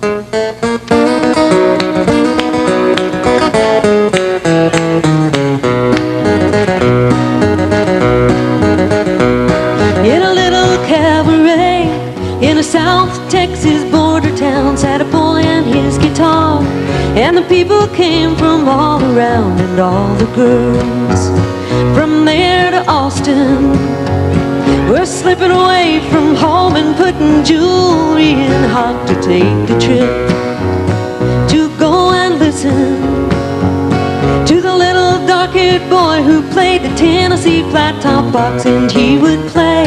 In a little cabaret in a South Texas border town sat a boy and his guitar, and the people came from all around, and all the girls from there to Austin were slipping away from home and putting jewelry in hot to take the trip to go and listen to the little dark-haired boy who played the Tennessee flat top box, and he would play.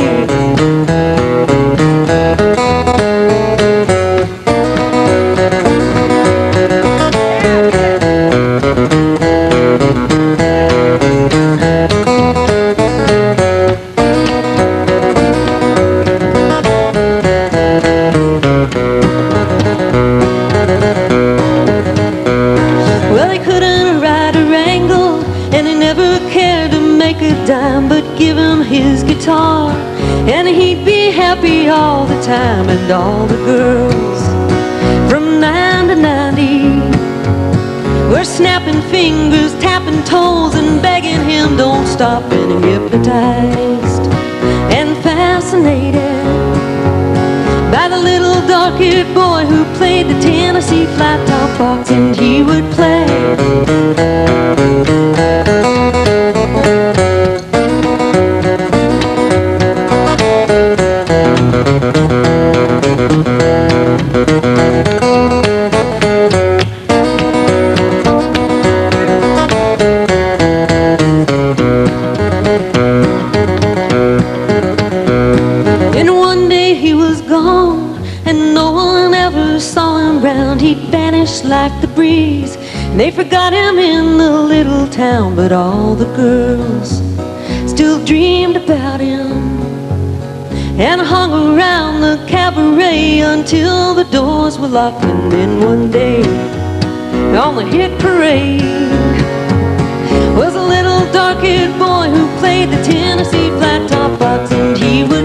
Well, he couldn't ride a wrangle, and he never cared to make a dime, but give him his guitar and he'd be happy all the time. And all the girls from 9 to 90 were snapping fingers, tapping toes, and begging him don't stop, and hypnotized and fascinated by the little dark-haired boy who played the Tennessee flat top box, and he would play. And one day he was gone, and no one ever saw him round. He vanished like the breeze, and they forgot him in the little town. But all the girls still dreamed about him and hung around the cabaret until the doors were locked. And then one day on the hit parade was a little dark-haired boy who played the Tennessee flat top box, and he would